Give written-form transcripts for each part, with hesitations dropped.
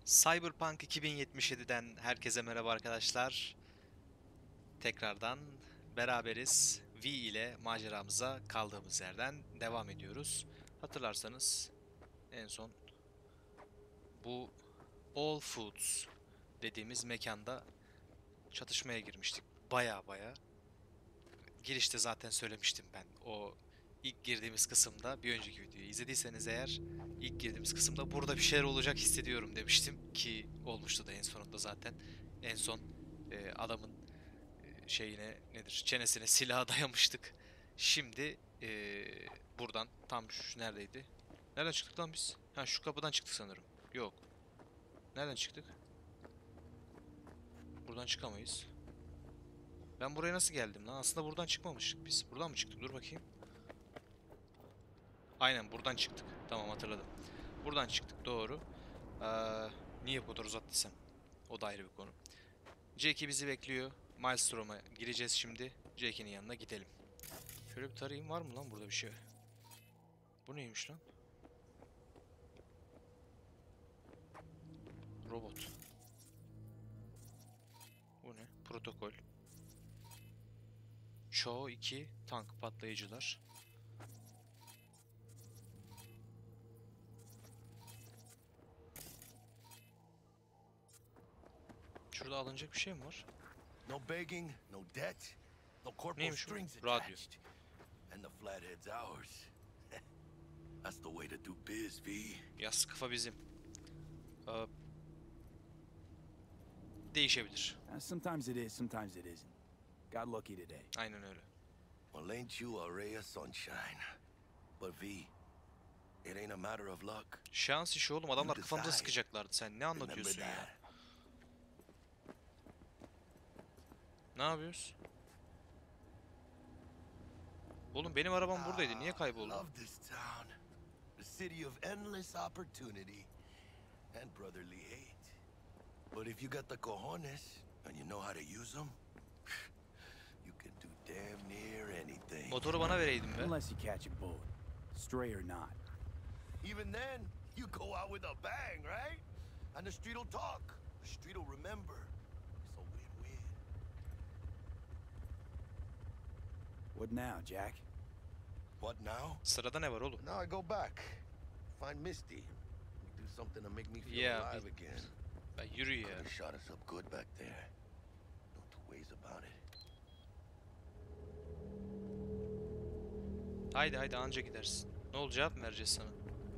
Cyberpunk 2077'den herkese merhaba arkadaşlar. Tekrardan beraberiz. V ile maceramıza kaldığımız yerden devam ediyoruz. Hatırlarsanız en son bu All Foods dediğimiz mekanda çatışmaya girmiştik. Baya. Girişte zaten söylemiştim ben. O ilk girdiğimiz kısımda, bir önceki videoyu izlediyseniz eğer, ilk girdiğimiz kısımda burada bir şeyler olacak hissediyorum demiştim ki olmuştu da en sonunda zaten. En son adamın şeyine nedir, çenesine silaha dayamıştık. Şimdi buradan tam şu neredeydi? Nereden çıktık lan biz? Ha, şu kapıdan çıktık sanırım. Yok. Nereden çıktık? Buradan çıkamayız. Ben buraya nasıl geldim lan? Aslında buradan çıkmamıştık biz. Buradan mı çıktık? Dur bakayım. Aynen buradan çıktık. Tamam, hatırladım. Buradan çıktık, doğru. Niye bu kadar uzattıysam? O da ayrı bir konu. Jackie bizi bekliyor. Maelstroom'a gireceğiz şimdi. Jackie'nin yanına gidelim. Şöyle bir tarayayım, var mı lan burada bir şey? Bu neymiş lan? Robot. Bu ne? Protokol. Çoğu 2 tank patlayıcılar. Şurada alınacak bir şey mi var? No begging, no debt, no corporal Neymiş bu? strings Radyo. attached. And the flathead's ours. That's the way to do biz, V. Yas kafa bizim. Aa, değişebilir. Sometimes it is, sometimes it isn't. Got lucky today. Aynen öyle. Well, ain't you a ray of sunshine? But V, it ain't a matter of luck. Şans işi oğlum, adamlar kafamıza sıkacaklardı. Sen ne anlatıyorsun Remember ya? that. Ne yapıyoruz? Oğlum benim arabam buradaydı. Niye kayboldu? Love this town. The city of endless opportunity and brotherly hate. But if you got the cojones and you know how to use them, you can do damn near anything. Motoru bana vereydin be. Unless you catch a boat, stray or not. Even then, you go out with a bang, right? And the street'll talk. The street'll remember. It's a win-win. What now, Jack? What now? Sırada ne var oğlum? Now I go back. Find Misty. We do something to make me feel Yeah, alive again. Ben yürü ya. Coulda shot us up good back there. No two ways about it. Haydi anca gidersin. Ne oldu, cevap mı vereceğiz sana?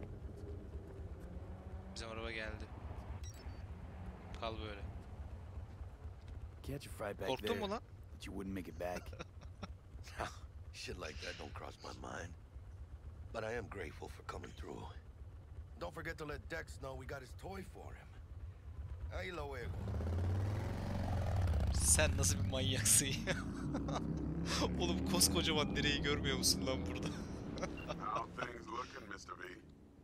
Bizim araba geldi. Kal böyle. Catch a fright back Korktun there mu lan? that you wouldn't make it back. Shit like that don't cross my mind. But I am grateful for coming through. Don't forget to let Dex know we got his toy for him. Ahí luego. Sen nasıl bir manyaksın ya? Oğlum koskocaman direği görmüyor musun lan burada? How things looking, Mr. V?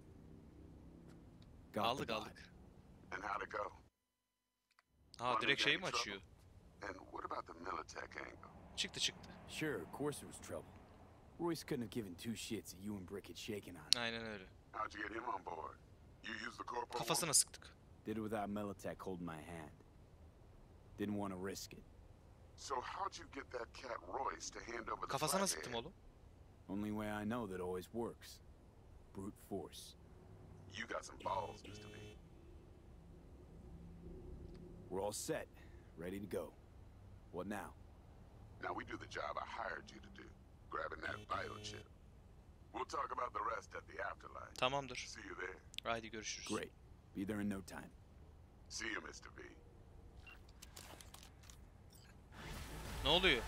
Got Aldık the aldık. And how'd it go? Ha, direkt şeyi mi açıyor? And what about the Militech angle? Çıktı. Sure, of course it was trouble. Royce couldn't have given two shits that you and Brick had shaken on. Aynen öyle. How'd you get him on board? You used the corporal? Kafasına sıktık. Did it without Militech holding my hand. Didn't want to risk it. So how'd you get that cat Royce to hand over the Kafasına flathead? sıktım oğlum. Only way I know that always works. Brute force. You got some balls, Mr. V. We're all set. Ready to go. What now? Now we do the job I hired you to do, grabbing that vital chip. We'll talk about the rest at the afterlife. Tamamdır. See you there. Haydi görüşürüz. Great. Be there in no time. See you, Mr. V. Ne oluyor?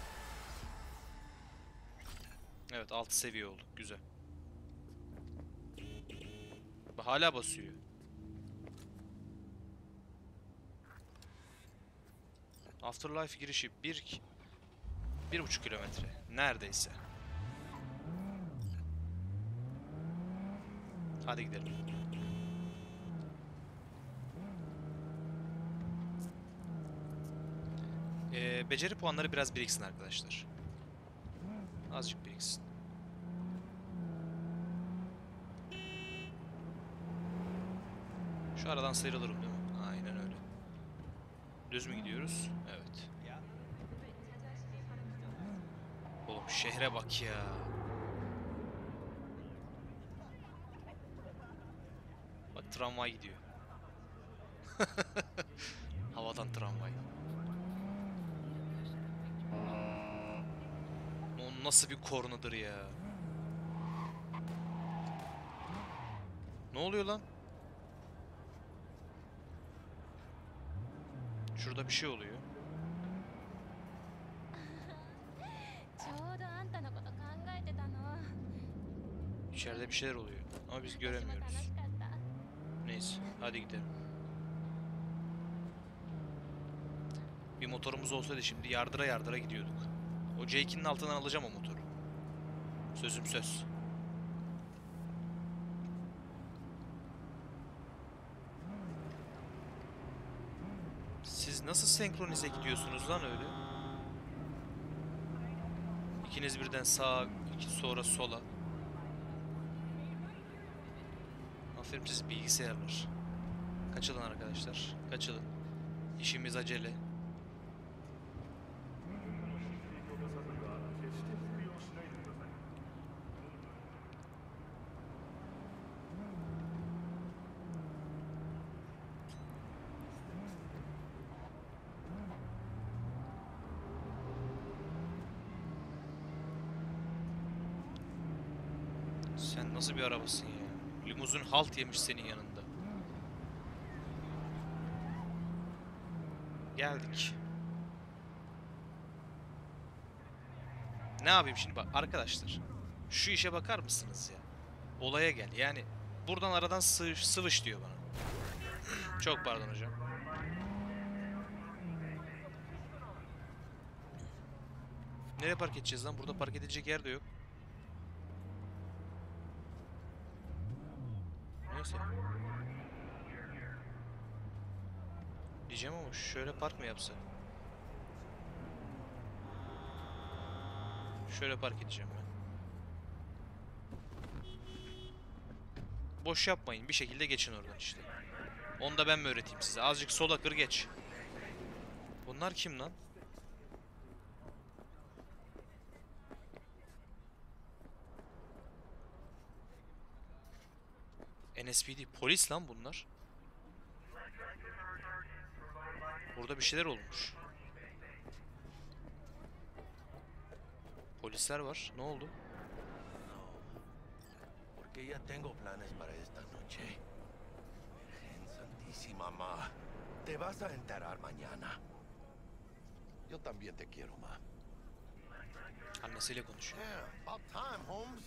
Evet, 6 seviye oldu. Güzel. Hala basıyor. Afterlife girişi 1,5 kilometre. Neredeyse. Hadi gidelim. Beceri puanları biraz biriksin arkadaşlar. Azıcık biriksin. Şu aradan sıyrılırım değil mi? Aynen. Düz mü gidiyoruz? Evet. Oğlum şehre bak ya. Bak tramvay gidiyor. Havadan tramvay. O nasıl bir kornadır ya? Ne oluyor lan? Şurada bir şey oluyor. ちょうどあんたのこと考えてたの。 İçeride bir şeyler oluyor. Ama biz 私も楽 göremiyoruz. しかった。 Neyse, hadi gidelim. Bir motorumuz olsaydı şimdi yardıra yardıra gidiyorduk. O Jake'in altından alacağım o motoru. Sözüm söz. Siz nasıl senkronize gidiyorsunuz lan öyle? İkiniz birden sağa, iki sonra sola. Aferin siz bilgisayarlar. Kaçılın arkadaşlar, kaçılın. İşimiz acele. Sen nasıl bir arabasın ya? Limuzin halt yemiş senin yanında. Geldik. Ne yapayım şimdi bak arkadaşlar. Şu işe bakar mısınız ya? Olaya gel. Yani buradan aradan sıvış diyor bana. Çok pardon hocam. Nereye park edeceğiz lan? Burada park edilecek yer de yok. Neyse. Diyeceğim ama şöyle park mı yapsak? Şöyle park edeceğim ben. Boş yapmayın. Bir şekilde geçin oradan işte. Onu da ben mi öğreteyim size? Azıcık sola kır geç. Bunlar kim lan? NSPD. Polis lan bunlar. Burada bir şeyler olmuş. Polisler var. Ne oldu? Porque ya tengo planes para esta noche. En Santísima Ma. Te vas a enterar mañana. Yo también te quiero, Ma. Annesiyle konuşuyor. Yeah, about time, Holmes.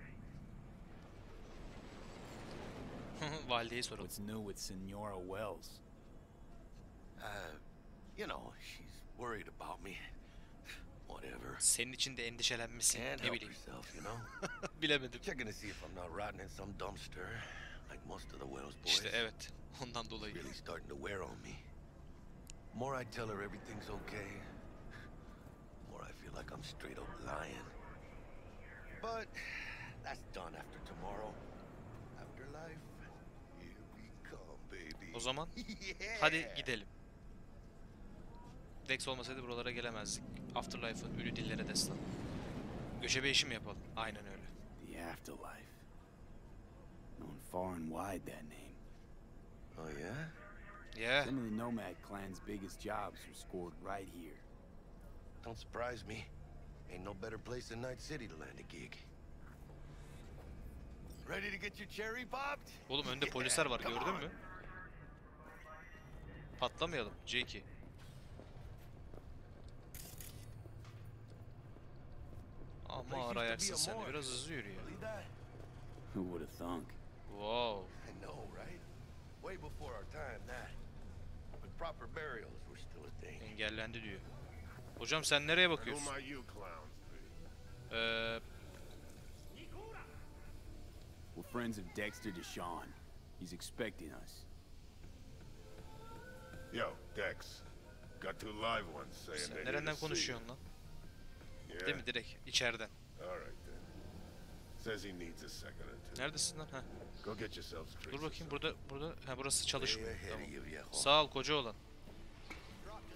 Valideyi soralım. What's new with Senora Wells? You know, she's worried about me. Whatever. Senin için de endişelenmesin. Can't Ne help bileyim. herself, you know? Bilemedim. Checking to see if I'm not rotting in some dumpster, like most of the Wells boys. İşte evet. Ondan dolayı. Really starting to wear on me. More I tell her everything's okay, more I feel like I'm straight up lying. But that's done after tomorrow. Afterlife, here we come, baby. O zaman Yeah. hadi gidelim. Dex olmasaydı buralara gelemezdik. Afterlife'ın ölü dillere destan. Göçebe işi mi yapalım? Aynen öyle. The afterlife. Known far and wide that name. Oh yeah? Yeah. Some of the Nomad clan's biggest jobs were scored right here. Don't surprise me. Ain't no better place than Night City to land a gig. Ready to get your cherry popped? Oğlum önde polisler var gördün mü? Patlamayalım Jakey. Ama arayaksın sen de biraz hızlı yürü ya. Believe that? Who would have thunk? Wow. I know, right? Way before our time, that. When proper burials were still a thing. Engellendi diyor. Hocam sen nereye Who bakıyorsun? might you clowns be? We're friends of Dexter Deshawn. He's expecting us. Yo, Dex. Got two live ones saying Sen they need nereden to see you. konuşuyorsun lan? Yeah? Değil mi direkt içeriden. All right then. Says he needs a second or two. Neredesin lan? Ha. Go get yourselves drinks. Dur bakayım burada ha burası Way çalışmıyor. ahead Tamam. of you, viejo. Sağ ol koca olan.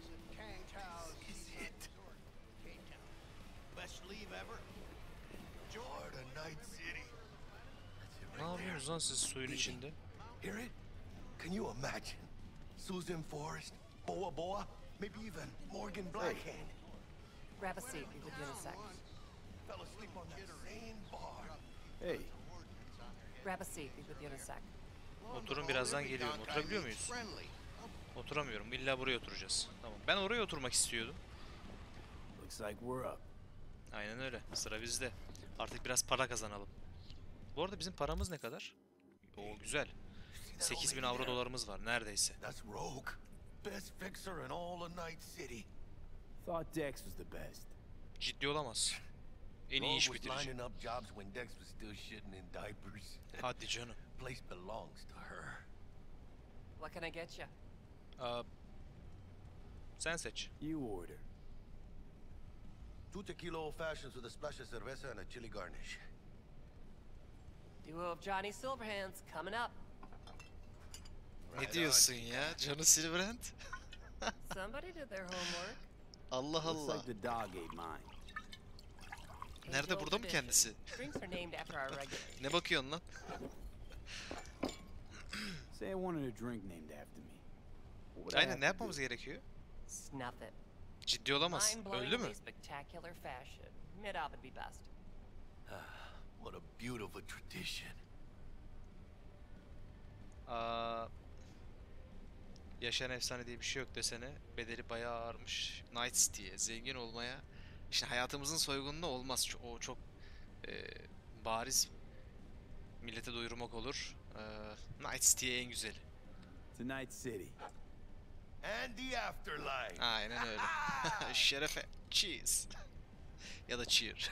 yapıyorsunuz lan siz suyun içinde? Hear it? Can you imagine? Susan Forrest, Boa Boa, maybe even Morgan Blackhand. Grab a seat. Be with you in a sec. Fell asleep on that same bar. Hey, Grab a seat. Be with you in a sec. Oturun, birazdan geliyorum. Oturabiliyor muyuz? Oturamıyorum. İlla buraya oturacağız. Tamam. Ben oraya oturmak istiyordum. looks like we're up. Aynen öyle. Sıra bizde. Artık biraz para kazanalım. Bu arada bizim paramız ne kadar? Oo, güzel. 8000 avro dolarımız var neredeyse. That's Rogue. Best fixer in all of Night City. Thought Dex was the best. Ciddi olamaz. En iyi Rogue iş was bitirici. lining up jobs when Dex was still shitting in diapers. Hadi canım. Place belongs to her. What can I get you? Aa, sen seç. You order. 2 tequila old fashions with a splash of cerveza and a chili garnish. Duo of Johnny Silverhands coming up. Ne diyorsun ya? Johnny Silverhand? Somebody did their homework. Allah Looks Allah. like the dog ate mine. Nerede, Age-old burada mı tradition. kendisi? Drinks are named after our regulars. Ne bakıyorsun lan? Say I wanted a drink named after me. What would I Aynen, have ne to yapmamız do? gerekiyor? Snuff it. Ciddi olamaz. Öldü mü? Mind-blowingly spectacular fashion. Mid-op would be best. What a beautiful tradition. Aa, yaşayan efsane diye bir şey yok desene. Bedeli bayağı ağırmış. Night City'ye, zengin olmaya. İşte hayatımızın soygunluğu olmaz. O çok bariz, millete doyurmak olur. Night City'ye en güzeli. To Night City. And the afterlife. Aynen öyle. Şerefe. Cheese. Ya da cheer.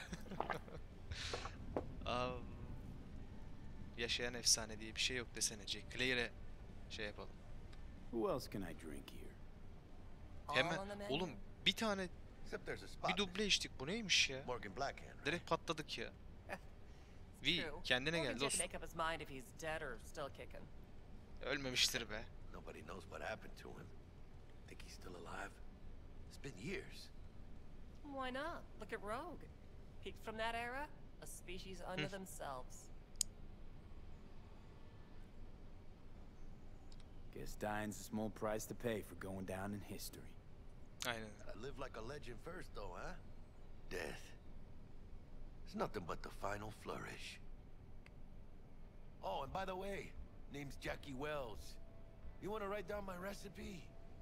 Yaşayan efsane diye bir şey yok desene. Jack Clare'e şey yapalım. Who else can I drink here? All Hemen. on the menu. Oğlum bir tane, Except there's a spot. bir duble içtik. Bu neymiş ya? Morgan Blackhand. Right? Direkt patladık ya. It's V, true. kendine Morgan gel didn't dostum. make up his mind if he's dead or still kicking. Ölmemiştir be. Nobody knows what happened to him. Think he's still alive? It's been years. Why not? Look at Rogue. Peaked from that era, a species unto themselves. Guess dying's a small price to pay for going down in history. Aynen. I live like a legend first, though, huh? Death. It's nothing but the final flourish. Oh, and by the way, name's Jackie Wells. You want to write down my recipe?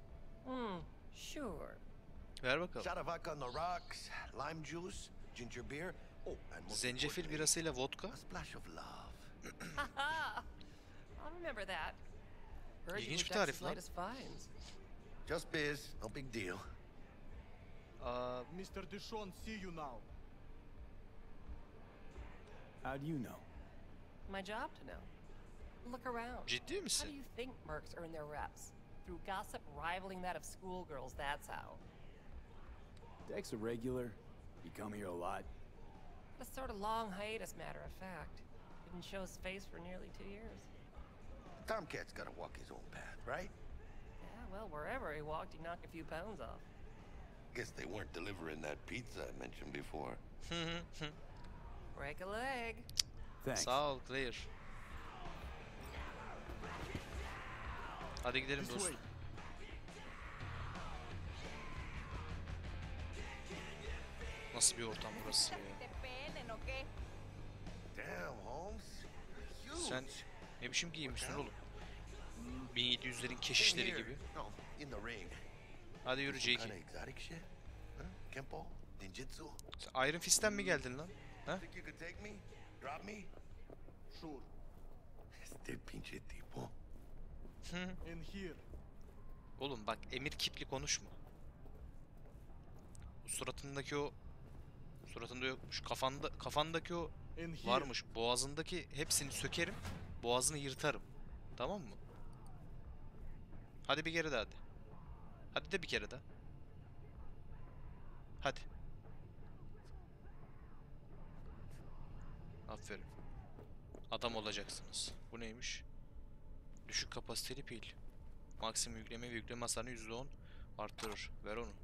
Sure. Ver bakalım. Shot of vodka on the rocks, lime juice, ginger beer. Oh, and most Zencefil importantly, birasıyla vodka. a splash of love. Haha! I'll remember that. Heard you İlginç were bir tarif Dex's lan. latest finds. Just biz, no big deal. Mr. Dishon, see you now. How do you know? My job to know. Look around. Ciddi How misin? do you think mercs earn their reps? Through gossip rivaling that of schoolgirls, that's how. Dex a regular? You come here a lot? A sort of long hiatus, matter of fact. Didn't show his face for nearly 2 years. Tomcat's gotta walk his own path, right? Yeah, well, wherever he walked, he knocked a few pounds off. Guess they weren't delivering that pizza I mentioned before. Break a leg. Thanks. Sağ ol Claire. Hadi gidelim This dostum. way. Nasıl bir ortam burası ya? ¿Te penen o qué? Damn, Holmes. Huge. Sen ne biçim giyinmişsin oğlum? 1700'lerin keşişleri Here. gibi. No, in the ring. Hadi yürü Some kinda Jakey. exotic shit? Huh? Kempo? Ninjutsu? Sen Iron Fist'ten mi geldin lan? Ha? Think you could take me? Drop me? Sure. Este pinche tipo. In here. Oğlum bak, emir kipli konuşma. O suratındaki o... Suratında yokmuş. Kafandaki o In here. varmış. Boğazındaki hepsini sökerim. Boğazını yırtarım. Tamam mı? Hadi bir kere daha hadi. Hadi de bir kere daha. Hadi. Aferin. Adam olacaksınız. Bu neymiş? Düşük kapasiteli pil. Maksimum yükleme ve yükleme hasarını %10 arttırır. Ver onu.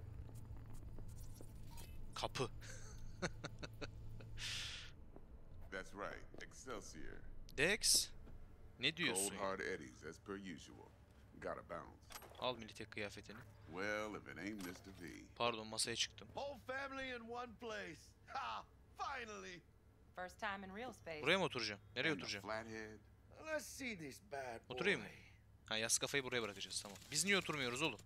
Kapı. That's right, Excelsior. Dex. Ne diyorsun Cold ya? hard eddies as per usual. Gotta bounce. Al militek kıyafetini. Well, if it ain't Mr. V. Pardon, masaya çıktım. Whole family in one place. Ha! Finally! First time in real space. Buraya mı oturacağım? Nereye And the oturacağım? Flathead. Let's see this bad boy. Oturayım mı? Ha, yas kafayı buraya bırakacağız, tamam. Biz niye oturmuyoruz oğlum?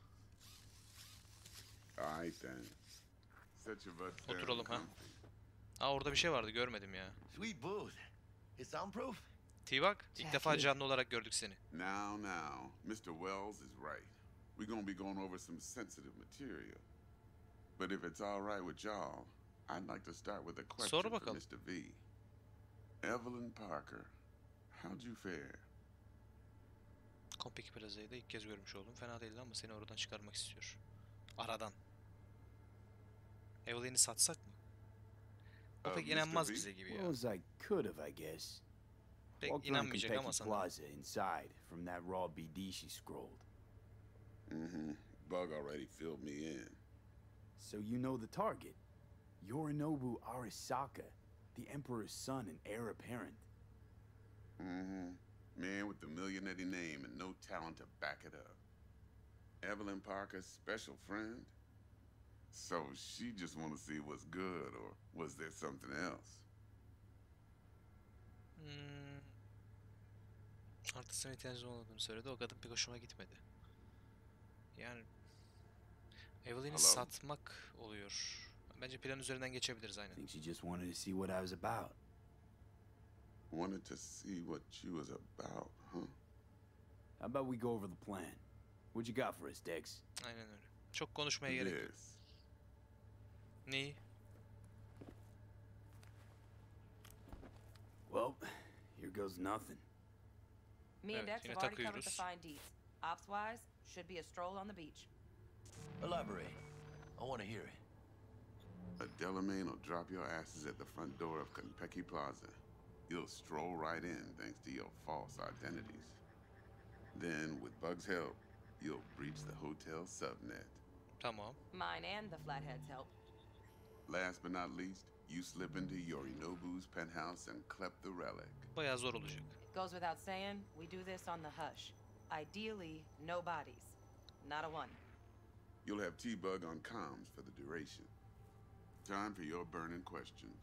Alright then. Set your butts down. Oturalım, ha. comfy. Aa, orada bir şey vardı, görmedim ya. Sweet booth. It's soundproof? T-Bag, ilk defa canlı olarak gördük seni. Now, Mr. Wells is right. We're gonna be going over some sensitive material. But if it's all right with y'all, I'd like to start with a question Sor for bakalım. Mr. V. Evelyn Parker, how'd you fare? Kompeki Plaza'yı da ilk kez görmüş oldum. Fena değildi ama seni oradan çıkarmak istiyor. Aradan. Evelyn'i satsak mı? O pek Mr. inanmaz V? bize gibi ya. Well, as I could have, I guess. Pek Walked around inanmayacak ama Kentucky sana. Plaza inside from that raw BD she scrolled. Mm-hmm. Bug already filled me in. So you know the target. Yorinobu Arasaka, the Emperor's son and heir apparent. Mm-hmm. Man with the millionaire name and no talent to back it up. Evelyn Parker's special friend? So she just want to see what's good, or was there something else? Artısına ihtiyacım olmadığını söyledi. O kadın pek hoşuma gitmedi. Yani Evelyn'i Hello? satmak oluyor. Bence plan üzerinden geçebiliriz, aynen. Think she just wanted to see what I was about. Wanted to see what she was about, huh? How about we go over the plan? What you got for us, Dex? Aynen öyle. Çok konuşmaya gerek yok. Yes. Neyi? Well, here goes nothing. Me and Evet, Dex yine have already covered the takıyoruz. fine deets. Ops-wise, should be a stroll on the beach. Elaborate. I want to hear it. A Delamain will drop your asses at the front door of Konpeki Plaza. You'll stroll right in thanks to your false identities. Then, with Bug's help, you'll breach the hotel subnet. Tamam. Mine and the Flathead's help. Last but not least, you slip into Yorinobu's penthouse and clep the relic. Bayağı zor olacak. Goes without saying, we do this on the hush. Ideally, no bodies. Not a one. You'll have T-Bug on comms for the duration. Time for your burning questions.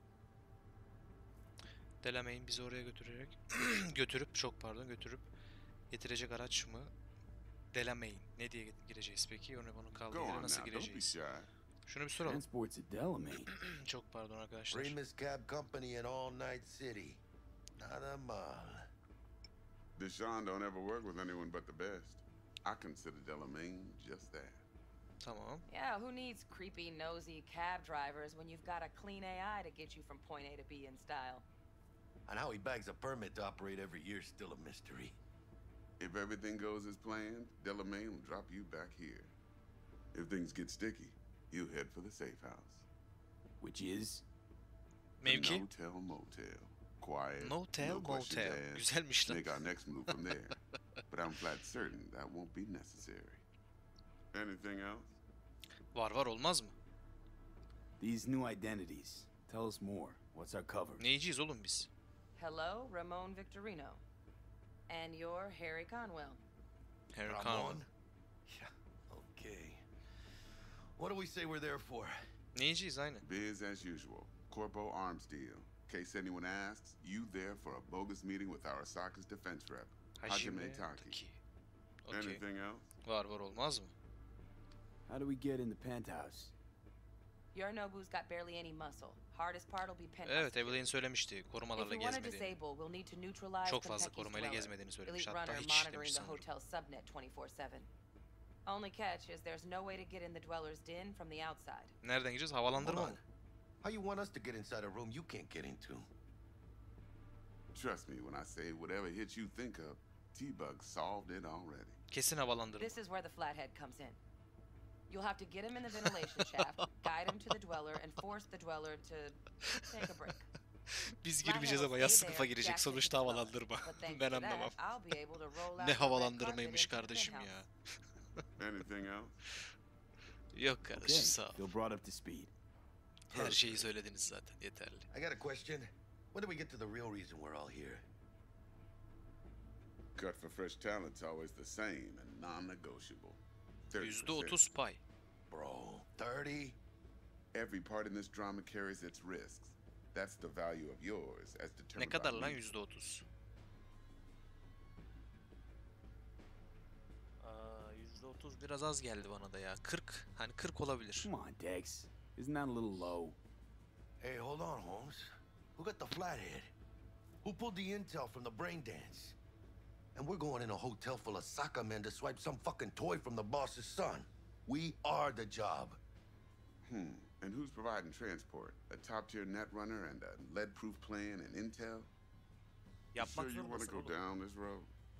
Delamain bizi oraya götürerek götürüp getirecek araç mı? Delamain. Ne diye gireceğiz peki? Onu kaldığı Go yere on nasıl now, don't be gireceğiz? shy. Şunu bir soralım. Transport's a Delamain. Çok pardon arkadaşlar. Famous cab company in All Night City. Nada mal. Deshaun don't ever work with anyone but the best. I consider Delamain just that. Tamam. Yeah, who needs creepy, nosy cab drivers when you've got a clean AI to get you from point A to B in style? And how he bags a permit to operate every year is still a mystery. If everything goes as planned, Delamain will drop you back here. If things get sticky, you head for the safe house. Which is? Mevki? A no-tell motel. Quiet. No-tell no questions motel. asked. Güzelmiş lan. Make our next move from there. But I'm flat certain that won't be necessary. Anything else? Var olmaz mı? These new identities. Tell us more. What's our cover? Neyiciyiz oğlum biz? Hello, Ramon Victorino. And you're Harry Conwell. Harry Ramon? Conwell. Yeah, okay. What do we say we're there for? Neyiciyiz aynen. Biz as usual. Corpo arms deal. In case anyone asks, you there for a bogus meeting with Arasaka's defense rep, Hajime Taki. Taki. Okey. Anything else? Var olmaz mı? How do we get in the penthouse? Yorinobu's got barely any muscle. Hardest part will be penthouse. Evet, security. Evelyn söylemişti If korumalarla we want to gezmediğini. disable, we'll need to neutralize Çok fazla Konpeki's korumayla dweller. gezmediğini söylemiş. Elite Hatta runner hiç monitoring demiş the sanırım. hotel subnet 24/7. Only catch is there's no way to get in the dweller's den from the outside. Nereden gideceğiz? Havalandırma Hold mı? on. How you want us to get inside a room you can't get into? Trust me when I say whatever hit you think of, T-Bug solved it already. Kesin havalandırma. This is where the Flathead comes in. You'll have to get him in the ventilation shaft, guide him to the dweller, and force the dweller to take a break. Biz Flathead girmeyeceğiz will ama stay yassı there, kafa girecek. jacked into Sonuçta the dweller. havalandırma. But thanks Ben to that, anlamam. I'll be able to roll out Ne the red havalandırmaymış carpet into the kardeşim ya. penthouse. Anything else? Yok Okay, kardeşim, sağ ol. feel brought up to speed. Her şeyi söylediniz zaten, yeterli. I got a question. When do we get to the real reason we're all here? Cut for fresh talent's always the same and non-negotiable. 30%. %30 pay. Bro, 30? Every part in this drama carries its risks. That's the value of yours as Ne determined kadar by lan me. %30? %30 biraz az geldi bana da ya. 40. Hani 40 olabilir. Come on, Dex. Isn't that a little low? Hey, hold on, Holmes. Who got the flathead? Who pulled the intel from the brain dance? And we're going in a hotel full of soccer men to swipe some fucking toy from the boss's son. We are the job. And who's providing transport? A top-tier net runner and a lead-proof plan and intel? You Yapmak sure you want to zorundasın go oğlum. down this road?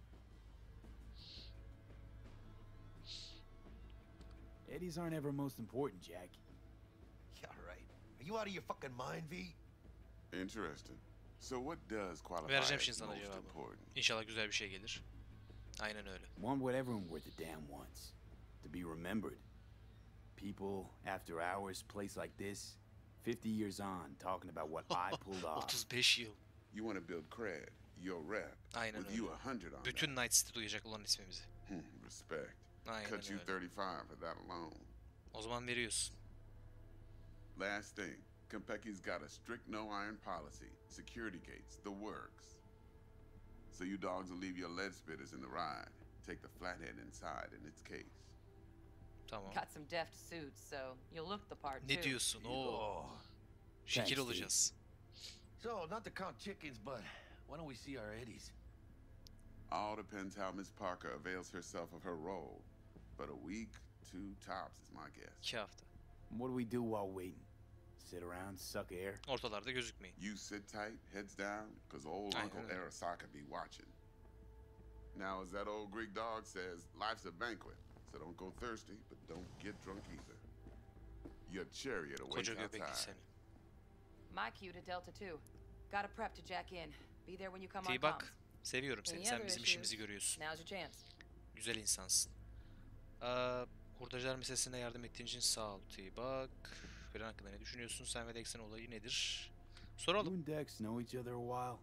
Eddies aren't ever most important, Jack. Yeah, right. Are you out of your fucking mind, V? Interesting. So what does qualify Vereceğim as şimdi sana most cevabı. important? İnşallah güzel bir şey gelir. Aynen öyle. Want what everyone worth a damn wants. To be remembered. People, after hours, place like this, 50 years on, talking about what I pulled off. 35 yıl. You want to build cred, your rep, Aynen with you öyle. 100 on Bütün that. Night City duyacak ulan ismimizi. Respect. Aynen Cut you öyle. 35 for that alone. O zaman veriyorsun. Last thing, Konpeki's got a strict no-iron policy. Security gates, the works. So you dogs will leave your lead spitters in the ride. Take the flathead inside in its case. Tamam. Got some deft suits, so you'll look the part Ne too. diyorsun? Oo. Oh. Şekil Thanks, olacağız. So, not to count chickens, but why don't we see our Eddies? All depends how Miss Parker avails herself of her role. But a week, 2 tops is my guess. 2 hafta. What do we do while waiting? Sit around, suck air? Ortalarda gözükmeyin. You sit tight, heads down, because old Aynen Uncle öyle. Arasaka be watching. Now, as that old Greek dog says, life's a banquet. So don't go thirsty, but don't get drunk either. Your chariot awaits Koca göbekli outside. seni. My cue to Delta 2. Gotta prep to jack in. Be there when you come on T-Bak. comms. Seviyorum seni. Any Sen other bizim issues? işimizi görüyorsun. Now's your chance. Güzel insansın. Hurdacılar meselesine yardım ettiğin için sağ ol T-Bak. Plan hakkında ne düşünüyorsun? Sen ve Dex'in olayı nedir? You Soralım. and Dex know each other a while?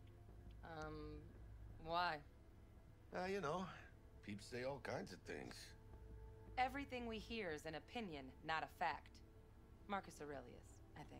Why? You know, peeps say all kinds of things. Everything we hear is an opinion, not a fact. Marcus Aurelius, I think.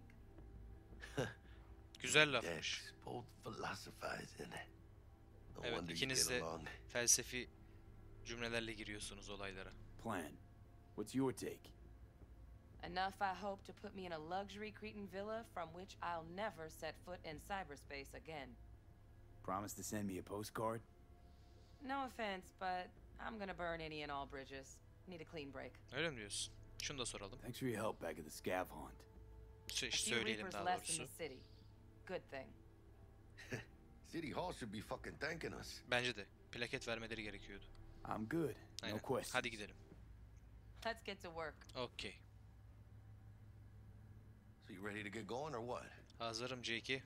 Güzel lafmış. Dex, both philosophizing. No Evet, wonder you ikiniz get de along. felsefi cümlelerle giriyorsunuz olaylara. Plan. What's your take? Enough, I hope, to put me in a luxury Cretan villa from which I'll never set foot in cyberspace again. Promise to send me a postcard? No offense, but I'm gonna burn any and all bridges. Need a clean break. Öyle mi diyorsun? Şunu da soralım. Thanks for your help back at the scav hunt. A few Söyleyelim Reapers daha less in doğrusu. the city. Good thing. City Hall should be fucking thanking us. Bence de. Plaket vermeleri gerekiyordu. I'm good. Aynen. No questions. Hadi gidelim. Let's get to work. Okey. So you ready to get going or what? Hazırım J2.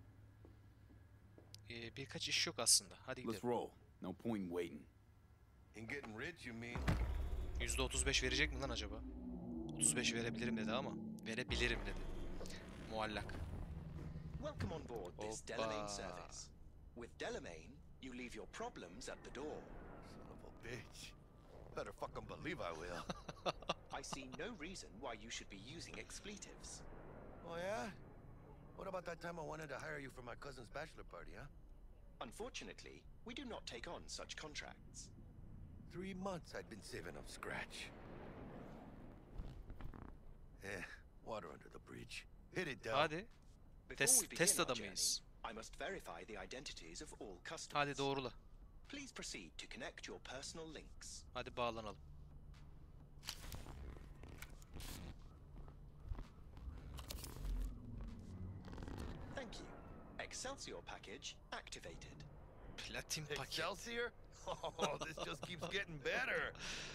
Birkaç iş yok aslında. Hadi Let's gidelim. roll. No point in waiting. In getting rich, you mean? %35 verecek mi lan acaba? 35 verebilirim dedi ama. Verebilirim dedi. Muallak. Welcome on board this Hoppa. Delamain service. With Delamain, you leave your problems at the door. Son of a bitch. Better fucking believe I will. I see no reason why you should be using expletives. Oh, yeah? What about that time I wanted to hire you for my cousin's bachelor party, huh? Unfortunately, we do not take on such contracts. 3 months I'd been saving up scratch. Water under the bridge. Hit it, Del. Hadi. Before we begin Tesla'da our journey, mıyız? I must verify the identities of all customers. Hadi doğrula. Please proceed to connect your personal links. Hadi bağlanalım. Thank you. Excelsior package activated. Platin paket. Excelsior? Oh, this just keeps getting better.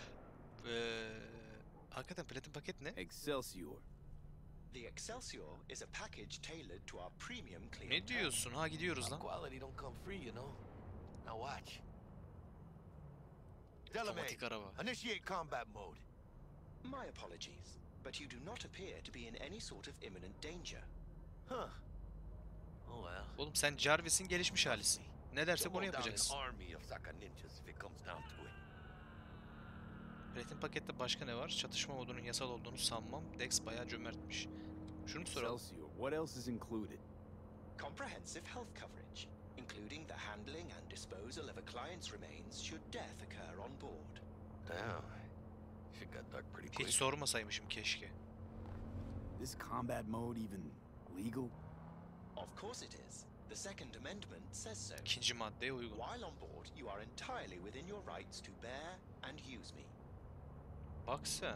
Hakikaten platin paket ne? Excelsior. The Excelsior is a package tailored to our premium Ne clientele. diyorsun? Ha gidiyoruz Our lan. quality don't come free, you know. Now watch. Delamain, Otomatik araba. initiate combat mode. My apologies, but you do not appear to be in any sort of imminent danger. Huh. Oh well. Oğlum sen Jarvis'in gelişmiş halisin. Ne dersek onu You'll mow down yapacaksın. an army of Saka ninjas if it comes down to it. Platin pakette başka ne var? Çatışma modunun yasal olduğunu sanmam. Dex bayağı cömertmiş. Şunu mu soralım? Excelsior, what else is included? Comprehensive health coverage, including the handling and disposal of a client's remains should death occur on board. Damn. Shit got dark pretty Hiç quick. sormasaymışım keşke. This combat mode even legal? Of course it is. The Second Amendment says so. İkinci maddeye uygun. While on board, you are entirely within your rights to bear and use me. Bak sen.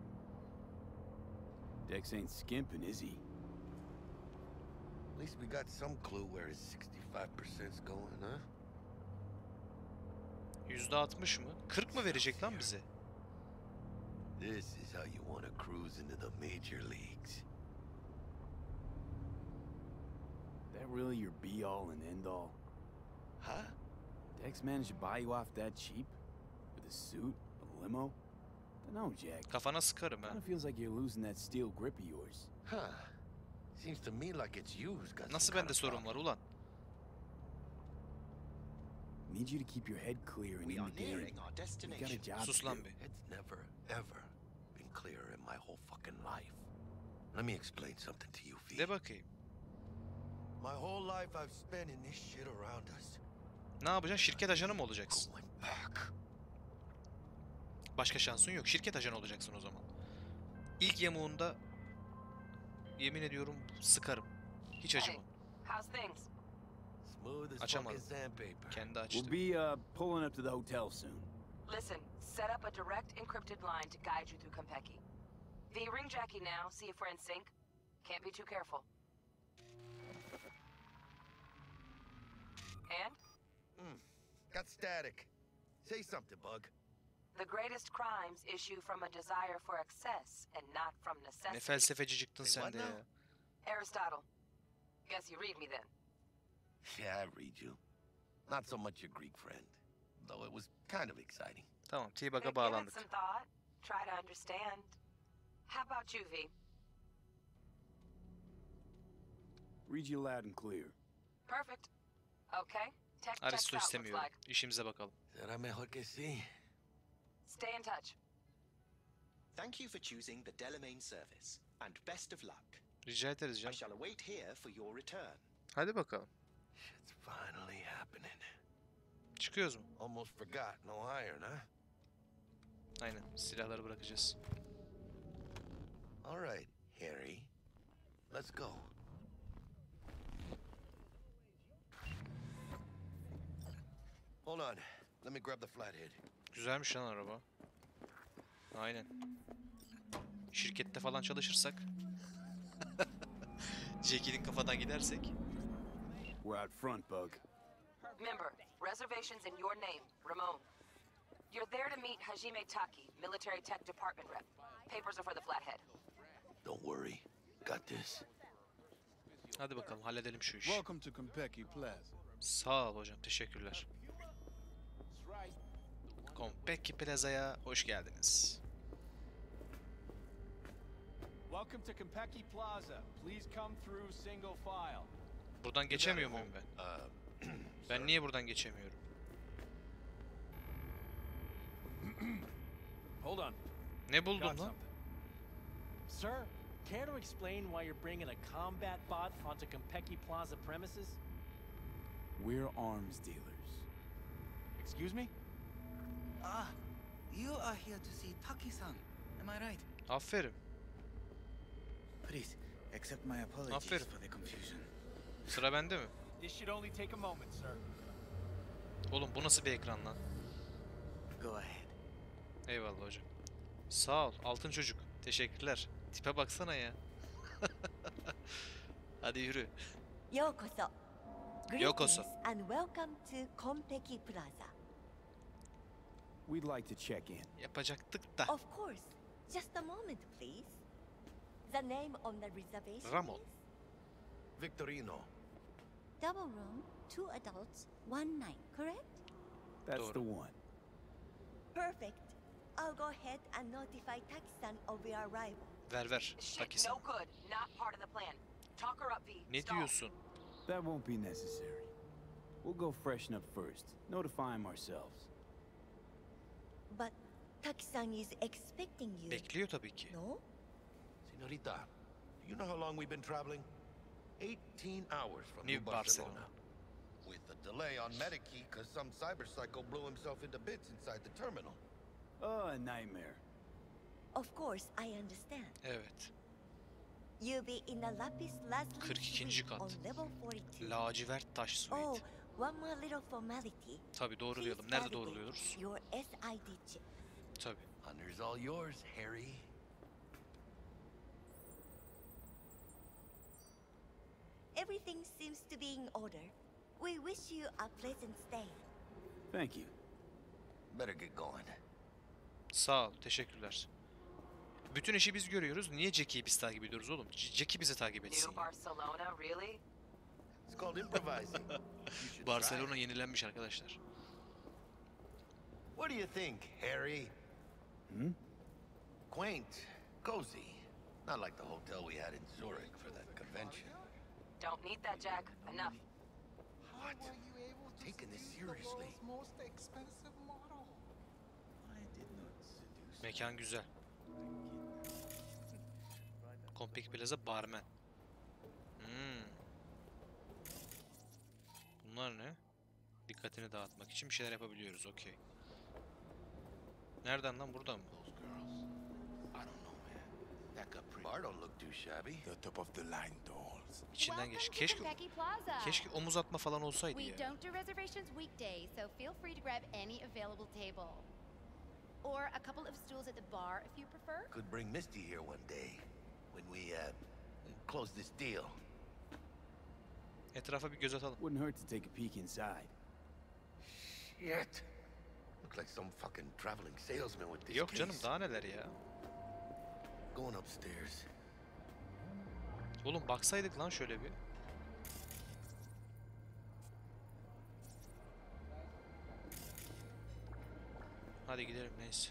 Dex ain't skimping, is he? At least we got some clue where his 65%'s going, huh? %60 mı? 40 mı verecek lan bize? This is how you want to cruise into the major leagues. That really your be-all and end-all? Huh? Dex managed to buy you off that cheap? With a suit? A limo? Dunno, Jack. Kafana sıkarım ha. Kinda feels like you're losing that steel grip of yours. Huh. Seems to me like it's you who's got some Nasıl kind bende of sorun var problem. ulan? Need you to keep your head clear and We in are the game. nearing our We got a destination. job to Sus do. lan bir. It's never, ever been clearer in my whole fucking life. Let me explain something to you, V. De bakayım. My whole life I've spent in this shit around us. Ne yapacaksın? Şirket ajanı mı olacaksın? Going back. Başka şansın yok. Şirket ajanı olacaksın o zaman. İlk yamuğunda yemin ediyorum sıkarım. Hiç acımam. How's things? Smooth as Açamadım. fucking sandpaper. Kendi açtı. We'll be pulling up to the hotel soon. Listen, set up a direct encrypted line to guide you through Konpeki. V, ring Jackie now, see if we're in sync. Can't be too careful. And? Got static. Say something, Bug. The greatest crimes issue from a desire for excess and not from Ne necessity. felsefeci çıktın Say sen what de now? ya. Aristotle. Guess you read me then. Yeah, I read you. Not so much your Greek friend. Though it was kind of exciting. Tamam, Give T-Bug'a it bağlandık. some thought. Try to understand. How about you, V? Read you loud and clear. Perfect. Okay. Tech checks Aristo out, looks istemiyorum. like. İşimize bakalım. Será mejor que sí. Stay in touch. Thank you for choosing the Delamain service, and best of luck. Rica ederiz I canım. shall await here for your return. Hadi bakalım. Shit's finally happening. Çıkıyoruz mu? Almost forgot, no iron, huh? Aynen. Silahları bırakacağız. All right, Harry. Let's go. Hold on. Let me grab the flathead. Güzelmiş lan araba. Aynen. Şirkette falan çalışırsak. Jackie'nin kafadan gidersek. We're out front, Bug. Remember, reservations in your name, Ramon. You're there to meet Hajime Taki, military tech department rep. Papers are for the flathead. Don't worry. Got this. Hadi bakalım halledelim şu işi. Welcome to Konpeki Plaza. Sağ ol hocam. Teşekkürler. Konpeki Plaza'ya hoş geldiniz. Welcome to Konpeki Plaza. Please come through single file. Buradan geçemiyor muyum ben? Ben niye buradan geçemiyorum? Hold on. Ne buldun Got lan? something. Sir, care to explain why you're bringing a combat bot onto Konpeki Plaza premises? We're arms dealers. Excuse me? Ah, you are here to see Taki-san. Am I right? Aferin. Please, accept my apologies Aferin. for the confusion. Sıra bende mi? This should only take a moment, sir. Oğlum bu nasıl bir ekran lan? Go ahead. Eyvallah hocam. Sağ ol altın çocuk. Teşekkürler. Tipe baksana ya. Hadi yürü. ようこそ。 ようこそ。 Greetings and welcome to Konpeki Plaza. We'd like to check in. Yapacaktık da. Of course. Just a moment, please. The name on the reservation Ramon. is Victorino. double room, 2 adults, 1 night, correct? That's the one. Perfect. I'll go ahead and notify Taki-san of your arrival. Ver ver. Shit, Taki-san. no good. Not part of the plan. Talk her up, V. Ne Stall. diyorsun? That won't be necessary. We'll go freshen up first, notify him ourselves. But Taki-san is expecting you. Bekliyor tabii ki. No? Senorita, do you know how long we've been traveling? 18 hours from New New Barcelona. Barcelona. With a delay on Medikey because some cyber psycho blew himself into bits inside the terminal. Oh, a nightmare. Of course, I understand. Evet. You'll be in the Lapis Lazuli 42. suite kat. on level 42. Lacivert taş suite. Oh, one more little formality. Tabii doğrulayalım. Please Nerede validate doğruluyoruz? Your SID chip. Tabii. Honor's all yours, Harry. Everything seems to be in order. We wish you a pleasant stay. Thank you. Better get going. Sağ ol. Teşekkürler. Bütün işi biz görüyoruz. Niye Jackie'yi biz takip ediyoruz oğlum? Jackie bizi takip etsin. New Barcelona, really? It's called improvising. You should try. Barcelona yenilenmiş arkadaşlar. What do you think, Harry? Hmm? Quaint, cozy. Not like the hotel we had in Zurich for that convention. Don't need that, Jack. Enough. What? Taking this seriously. Mekan güzel. Complex Plaza barmen. Bunlar ne? Dikkatini dağıtmak için bir şeyler yapabiliyoruz. Okey. Nereden lan? Buradan mı? Bar don't look too shabby. The top of the line dolls. İçinden geç. Welcome to Keşke Kentucky Plaza. keşke omuz atma falan olsaydı We ya. don't do reservations weekdays, so feel free to grab any available table. Or a couple of stools at the bar if you prefer. Could bring Misty here one day when we close this deal. Etrafa bir göz atalım. Wouldn't hurt to take a peek inside. Shit. Look like some fucking traveling salesman with this Yok canım, case. daha neler ya. Going upstairs. Oğlum baksaydık lan şöyle bir. Hadi gidelim neyse.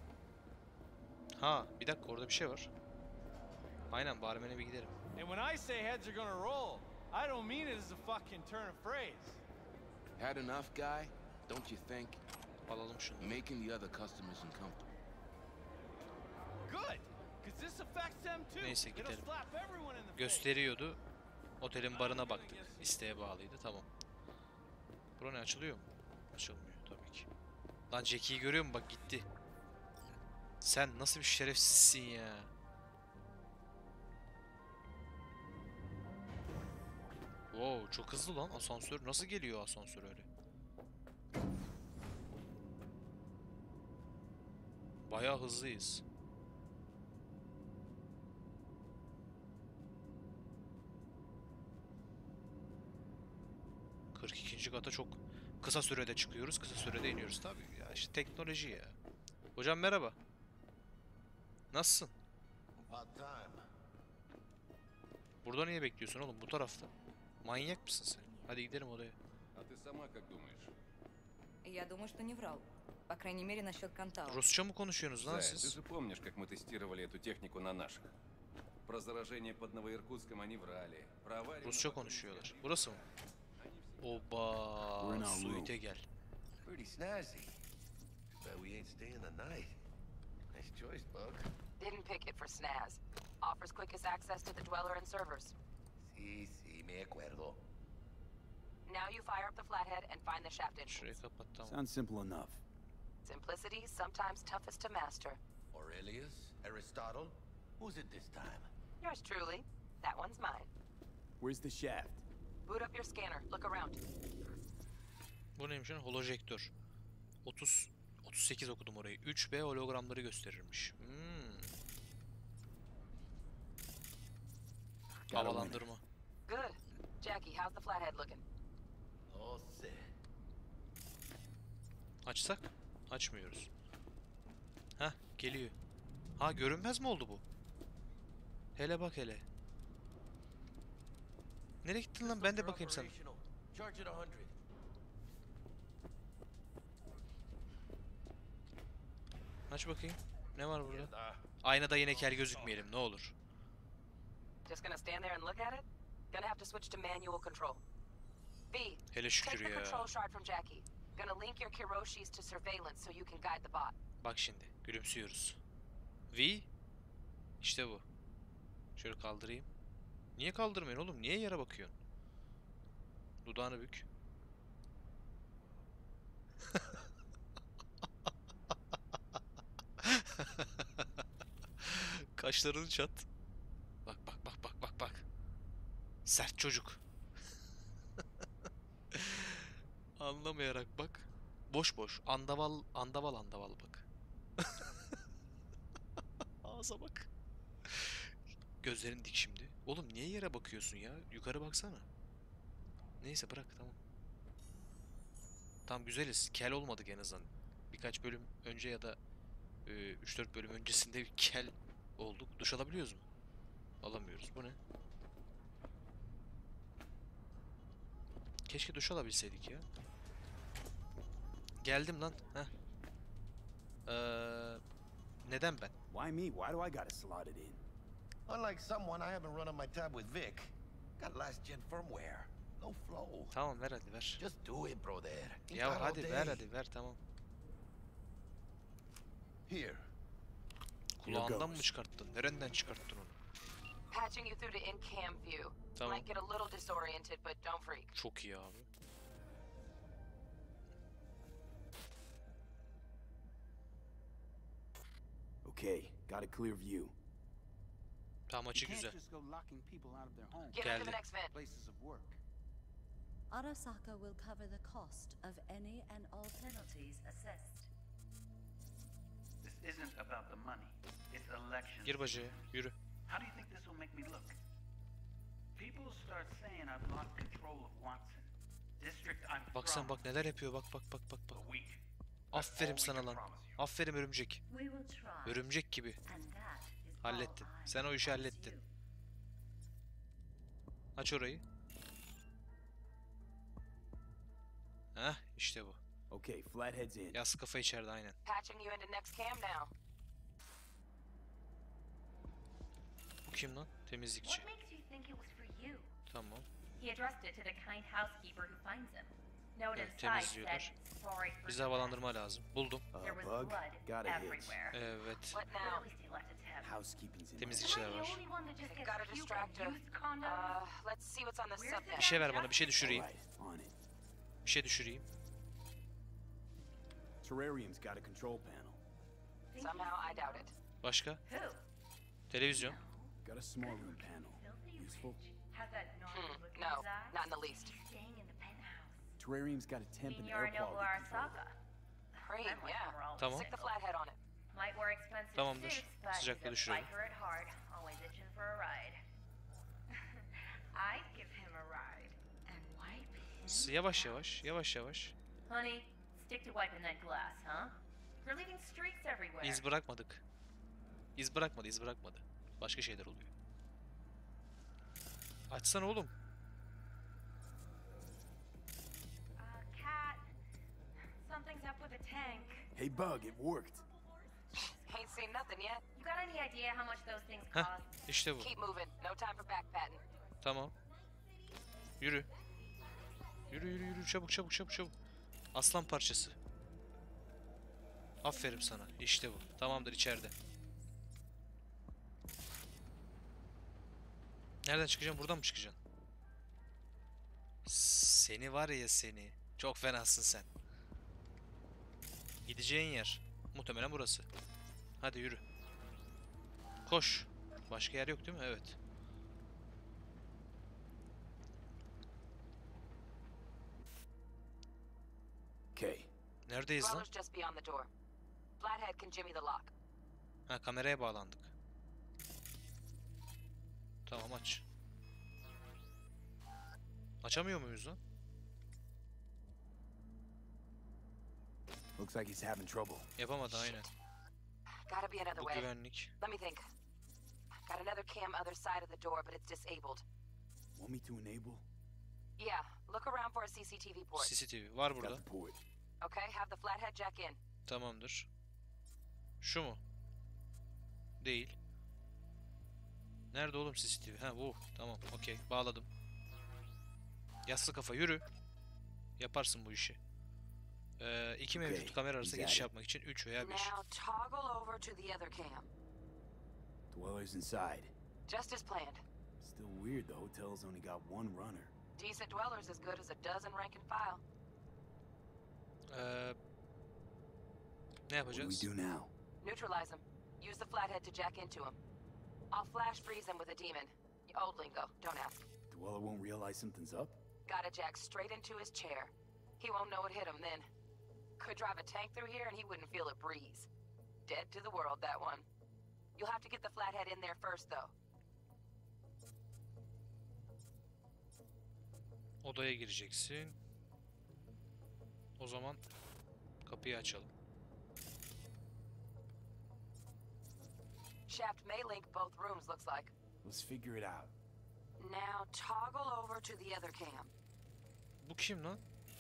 Ha bir dakika, orada bir şey var. Aynen, barmene bir gidelim. And when I say heads are gonna roll, I don't mean it as a fucking turn of phrase. Had enough, guy? Don't you think? Alalım şunu. Making the other customers uncomfortable. Good, because this affects them too. Neyse, It'll gidelim. slap everyone in the face. Gösteriyordu. Otelin barına baktık. İsteğe bağlıydı. Tamam. Bura ne, açılıyor mu? Açılmıyor tabii ki. Lan Jackie'yi görüyor musun? Bak gitti. Sen nasıl bir şerefsizsin ya. Wow, çok hızlı lan asansör. Nasıl geliyor asansör öyle? Bayağı hızlıyız. ...42. kata çok kısa sürede çıkıyoruz, kısa sürede iniyoruz tabii. Ya işte teknoloji ya. Hocam merhaba. Nasılsın? Burada niye bekliyorsun oğlum? Bu tarafta. Manyak mısın sen? Hadi gidelim odaya. А ты сама как думаешь? Я думаю, что не врал. По крайней мере, насчет Кантау. Rusça mı konuşuyorsunuz lan Зая, ты siz? же помнишь, как мы тестировали эту технику на наших? Про заражение под Новоиркутском они врали. Про аварию... Rusça konuşuyorlar. Burası mı? Oba, suite gel. Pretty snazzy. Too bad we ain't staying the night. Nice choice, Bug. Didn't pick it for snaz. Offers quickest access to the dweller and servers. Sí, me acuerdo. Now you fire up the flathead and find the shaft Şurayı entrance. kapat, tamam. Sounds simple enough. Simplicity is sometimes toughest to master. Aurelius? Aristotle? Who's it this time? Yours truly. That one's mine. Where's the shaft? Boot up your scanner. Look around. Bu neymiş lan? Holojektör. 38 okudum orayı. 3B hologramları gösterirmiş. Havalandırma. Good. Jackie, how's the flathead looking? Oh, set. Açsak? Açmıyoruz. Hah, geliyor. Ha, görünmez mi oldu bu? Hele bak hele. Nereye gittin lan? Ben de bakayım sana. Charge it 100. Aç bakayım. Ne var burada? Aynada yine kel gözükmeyelim ne olur. Just gonna stand there and look at it? Gonna have to switch to manual control. V, Hele take şükür the ya. control shard from Jackie. Gonna link your Kiroshis to surveillance so you can guide the bot. Bak şimdi gülümsüyoruz. V. İşte bu. Şöyle kaldırayım. Niye kaldırmıyorsun oğlum? Niye yere bakıyorsun? Dudağını bük. Kaşlarını çat. Bak bak bak bak bak bak. Sert çocuk. Anlamayarak bak. Boş boş. Andaval andaval andaval bak. Ağza bak. Gözlerin dik şimdi. Oğlum niye yere bakıyorsun ya? Yukarı baksana. Neyse bırak tamam. Tamam güzeliz. Kel olmadık en azından. Birkaç bölüm önce ya da 3-4 bölüm öncesinde bir kel olduk. Duş alabiliyoruz mu? Alamıyoruz. Bu ne? Keşke duş alabilseydik ya. Geldim lan. Heh. Neden ben? Why me? Why do I gotta slot it in? Unlike someone, I haven't run on my tab with Vic. Got last gen firmware. No flow. Tamam ver hadi ver. Just do it, brother. You Ya got all hadi day. ver hadi ver tamam. Here. Kulağından mı çıkarttın? Nereden çıkarttın onu? Patching you through to in-cam view. Tamam. Might get a little disoriented, but don't freak. Çok iyi abi. Okay, got a clear view. Tamam açı You can't güzel. just go locking people out of their homes. Get into the Geldi. next vent. Places of work. Arasaka will cover the cost of any and all penalties assessed. This isn't about the money. It's election. Gir bacaya yürü. How do you think this will make me look? People start saying I've lost control of Watson. District I'm Bak sen from. bak neler yapıyor bak bak bak bak bak. A week. Aferin sana lan. Aferin örümcek. We will try. Örümcek gibi. And that is Hallettin. all I Sen o işi promise hallettin. you. Aç orayı. Heh işte bu. Okay, Flathead's in. Yas kafa içeride aynen. Patching you into next cam now. Bu kim lan? Temizlikçi. What makes you think it was for you? Tamam. He addressed it to the kind housekeeper who finds him. Note Evet, inside said, temizliyorlar. sorry for Bizi the havalandırma lazım. Buldum. There was Bug, blood got a hit. everywhere. Evet. What But at now? least he left a tip. Housekeeping's in. Temizlikçiler Am I var. the only one that just They've gets got a cute distractor. and used condoms? Let's see what's on the Where's subnet. Bir şey ver bana, bir şey düşüreyim. Alright, on it. Bir şey düşüreyim. Terrarium's got a control panel. Somehow I doubt it. Başka? Who? Televizyon. Got a small room panel. Useful. Has that gnarly look in No, his eyes? not in the least. He's staying in the penthouse. Terrarium's got a temp and Senor air Noble quality control. Arasaka. Cream, Friendly yeah. Emerald Tamam. Stick the flathead on it. Might wear expensive Tamamdır. suits, but he's Sıcaklığı a düşürelim. biker at heart, always itching for a ride. I'd give him a ride and wipe him. Yavaş yavaş, yavaş yavaş. Honey, stick to wiping that glass, huh? You're leaving streaks everywhere. İz bırakmadık. İz bırakmadı, iz bırakmadı. Başka şeyler oluyor. Açsana oğlum. Cat, something's up with the tank. Hey, Bug, it worked. Ain't seen nothing yet. You got any idea how much those things Heh, cost? işte bu. Keep moving. No time for backpatting. Tamam. Yürü. Yürü yürü yürü çabuk çabuk çabuk çabuk. Aslan parçası. Aferin sana. İşte bu. Tamamdır içeride. Nereden çıkacaksın? Buradan mı çıkacaksın? Seni var ya seni. Çok fenasın sen. Gideceğin yer. Muhtemelen burası. Hadi yürü. Koş. Başka yer yok değil mi? Evet. Okay. Neredeyiz lan? Dweller's just beyond the door. Flathead can jimmy the lock. Ha kameraya bağlandık. Tamam aç. Açamıyor muyuz lan? Looks like he's having trouble. Yapamadı aynen. Gotta be another Bu way. güvenlik. Let me think. Got another cam other side of the door, but it's disabled. Want me to enable? Yeah, look around for a CCTV port. CCTV var burada. Got the port. Okay, have the flathead jack in. Tamamdır. Şu mu? Değil. Nerede oğlum CCTV? Ha bu. Tamam okey. Bağladım. Yassı kafa yürü. Yaparsın bu işi. İki mevcut kamera arasında geçiş yapmak için 3 veya 1. Now toggle over to the other cam. Dwellers inside. Just as planned. Still weird the hotel's only got one runner. Decent dwellers as good as a dozen rank and file. Ne yapacağız? What do we do now? Neutralize him. Use the flathead to jack into him. I'll flash freeze him with a demon. Old lingo, don't ask. Dweller won't realize something's up? Gotta jack straight into his chair. He won't know it hit him then. Could drive a tank through here and he wouldn't feel a breeze. Dead to the world, that one. You'll have to get the flathead in there first, though. Odaya gireceksin. O zaman kapıyı açalım. Shaft may link both rooms, looks like. Let's figure it out. Now toggle over to the other cam. Bu kim lan?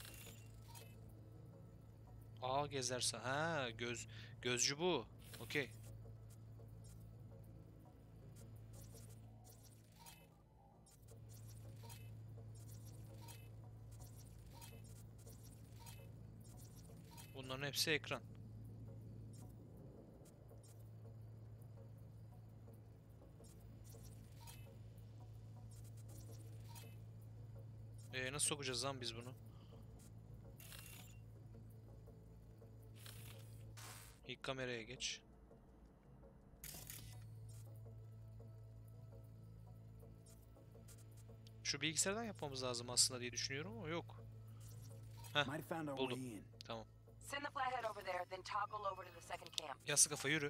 Aa gezerse. Ha gözcü bu. Okey. Bunların hepsi ekran. Nasıl sokacağız lan biz bunu? İlk kameraya geç. Şu bilgisayardan yapmamız lazım aslında diye düşünüyorum ama yok. Heh, buldum. Tamam. Send the flathead over there, then toggle over to the second cam. Yassı kafa yürü.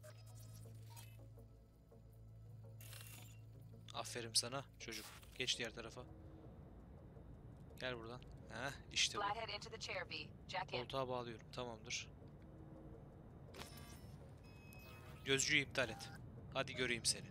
Aferin sana çocuk. Geç diğer tarafa. Gel buradan. Heh, işte bu. Flathead into the chair, V. Jack in. Koltuğa bağlıyorum. Tamamdır. Gözcüyü iptal et. Hadi göreyim seni.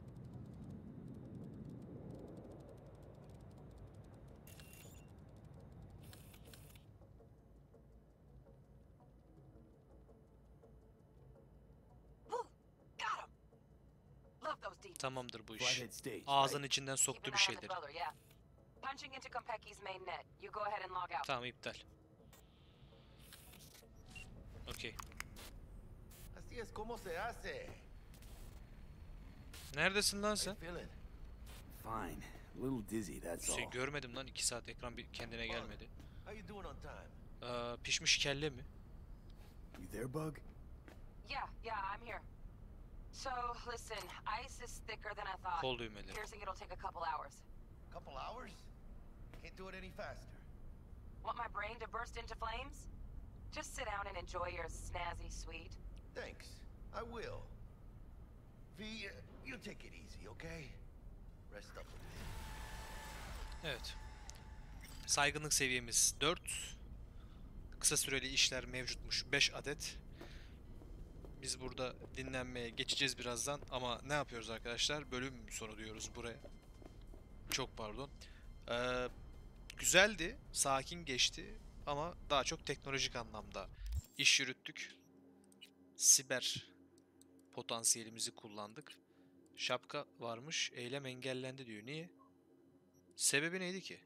Tamamdır bu iş. Ağzının içinden soktu bir şeyleri. Punching into Konpeki's main net. You go ahead and log out. Tamam iptal. Okey. Así es como se hace. Neredesin lan sen? Fine. A little dizzy, that's all. Görmedim lan 2 saat ekran bir kendine gelmedi. How you doing on time? Pişmiş kelle mi? You there, Bug? Yeah, I'm here. So, listen, ice is thicker than I thought. Kol düğmeleri. Piercing it'll take a couple hours. Couple hours? Can't do it any faster. Want my brain to burst into flames? Just sit down and enjoy your snazzy sweet. Thanks. I will. V, you take it easy, okay? Rest up a bit. Evet. Saygınlık seviyemiz 4. Kısa süreli işler mevcutmuş 5 adet. Biz burada dinlenmeye geçeceğiz birazdan ama ne yapıyoruz arkadaşlar? Bölüm sonu diyoruz buraya. Çok pardon. Güzeldi, sakin geçti ama daha çok teknolojik anlamda iş yürüttük. Siber potansiyelimizi kullandık. Şapka varmış, eylem engellendi diyor. Niye? Sebebi neydi ki?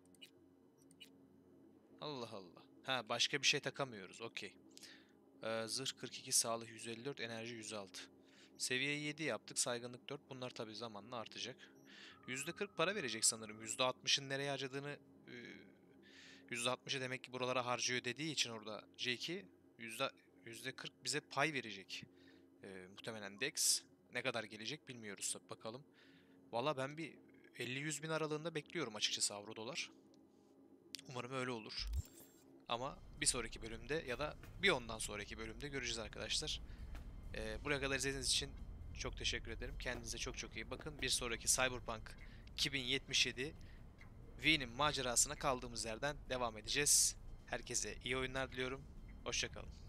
Allah Allah. Ha, başka bir şey takamıyoruz. Okey. Zırh 42, sağlık 154, enerji 106. Seviye 7 yaptık, saygınlık 4. Bunlar tabii zamanla artacak. %40 para verecek sanırım. %60'ın nereye harcadığını %60'ı demek ki buralara harcıyor dediği için orada J2 %40 bize pay verecek. Muhtemelen Dex. Ne kadar gelecek bilmiyoruz. Bakalım. Valla ben bir 50-100 bin aralığında bekliyorum açıkçası avro dolar. Umarım öyle olur. Ama bir sonraki bölümde ya da bir ondan sonraki bölümde göreceğiz arkadaşlar. Buraya kadar izlediğiniz için çok teşekkür ederim. Kendinize çok çok iyi bakın. Bir sonraki Cyberpunk 2077 V'nin macerasına kaldığımız yerden devam edeceğiz. Herkese iyi oyunlar diliyorum. Hoşça kalın.